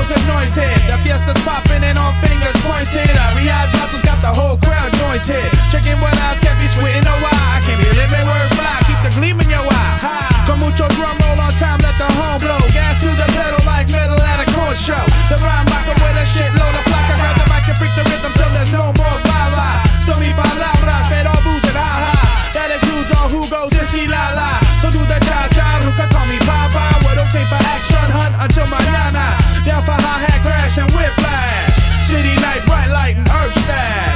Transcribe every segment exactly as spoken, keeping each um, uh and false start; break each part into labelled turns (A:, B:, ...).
A: girls anointed. The fiesta's popping and all fingers pointed. Our rehab bottles got the whole crowd jointed. Checking what eyes can't be sweating no why. I can't be living word fly. Keep the gleam in your eye. Con mucho drum roll on time, let the home blow. Gas to the pedal like metal at a corn show. The rhyme rocker with a shitload of placa. Grab the mic and freak the rhythm till there's no more bala. Sto mi palabra, pero abuse it, ha ha. That includes all who goes sissy la la. So do the cha cha, Ruka call me papa. We're okay for action, hunt until mañana. Down for hi-hat crash and whiplash. City night, bright light and herb stash.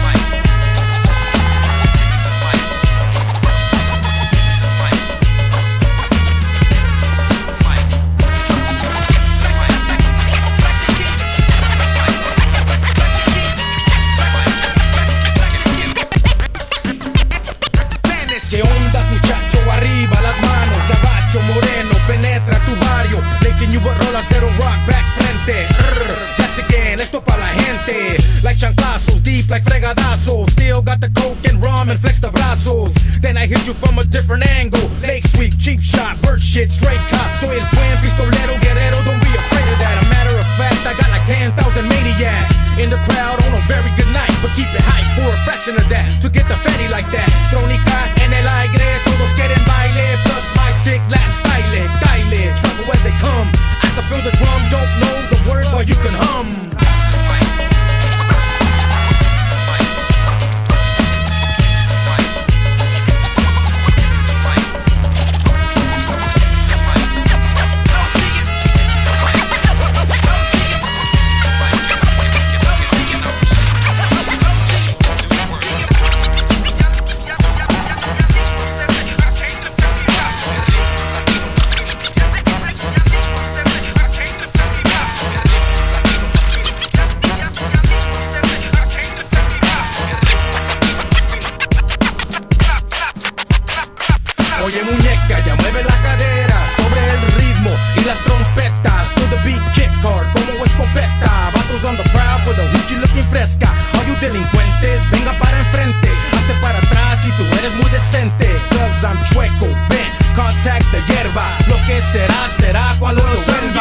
B: ¿Qué ondas, muchacho? Arriba las manos, gabacho moreno, penetra tu barrio. Lacing you with rolas de rock back frente. Rrr, that's again, esto pa' la gente. Like chanclazos, deep like fregadazos. Still got the coke and rum and flex the brazos. Then I hit you from a different angle. Lake sweep, cheap shot, bird shit, straight cop. Soy el twin, pistolero, guerrero, don't be afraid of that. A matter of fact, I got like ten thousand maniacs in the crowd on a very good night. But keep it hype for a fraction of that. To get the fatty like that. Trónica en el aire, todos quieren baile. Plus my sick Latin style, baile. Trouble as they come. I can feel the drum, don't know the words, but you can hum. Oye muñeca, ya mueve la cadera sobre el ritmo y las trompetas. To the beat, kick hard como escopeta. Vatos on the prowl for the hoochie looking fresca. All you delincuentes, venga para enfrente. Hazte para atrás si tú eres muy decente. Cause I'm chueco, ven, contact the hierba. Lo que será, será cuando nos venga.